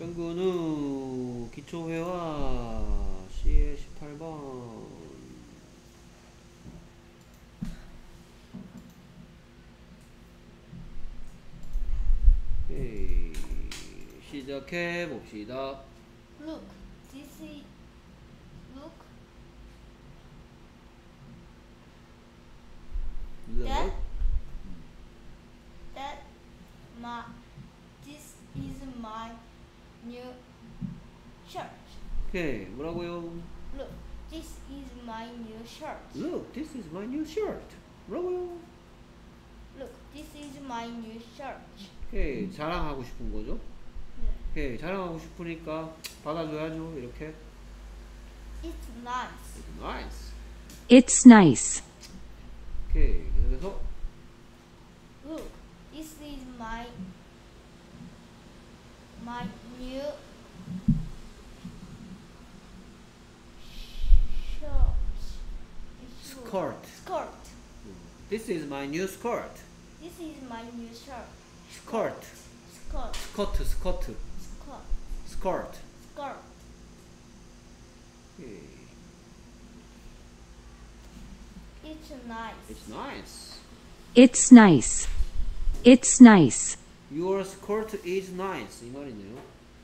현근우 기초회화 C의 18번. 오케이. 시작해 봅시다. Look, this is look. That my this is my new shirt. 오케이. 뭐라고요? Look, this is my new shirt. Look, this is my new shirt. 뭐라고요? Look, this is my new shirt. 오케이. 자랑하고 싶은 거죠? 네. 오케이. 자랑하고 싶으니까 받아줘야죠. 이렇게. It's nice. It's nice. It's nice. 오케이. 그래서 Look, this is my new skirt. Skirt. This is my new skirt. This is my new shirt. Skirt. Skirt. 스커트, 스커트. Skirt. 스커트. Skirt. 오케이. It's nice. It's nice. It's nice. It's nice. Your skirt is nice. 이 말이네요.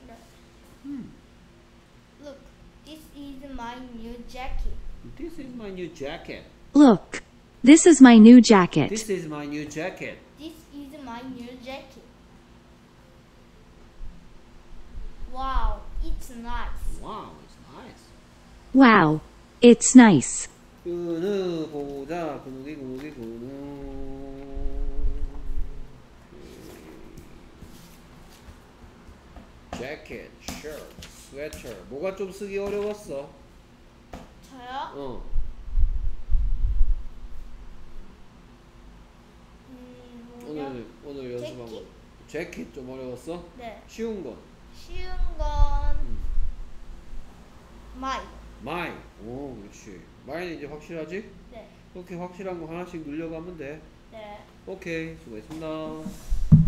Look, this is my new jacket. This is my new jacket. Look, this is my new jacket. This is my new jacket. This is my new jacket. Wow, it's nice. Wow, it's nice. Wow, it's nice. 근우 보자. 근우. Jacket, shirt, sweater. 뭐가 좀 쓰기 어려웠어? 저요? 뭐냐? 오늘 연습한 거. 재킷 좀 어려웠어? 네. 쉬운 건? 쉬운 건 my. 마이. 오, 그렇지. 마이는 이제 확실하지? 네. 이렇게 확실한 거 하나씩 늘려가면 돼. 네. 오케이, 수고했습니다.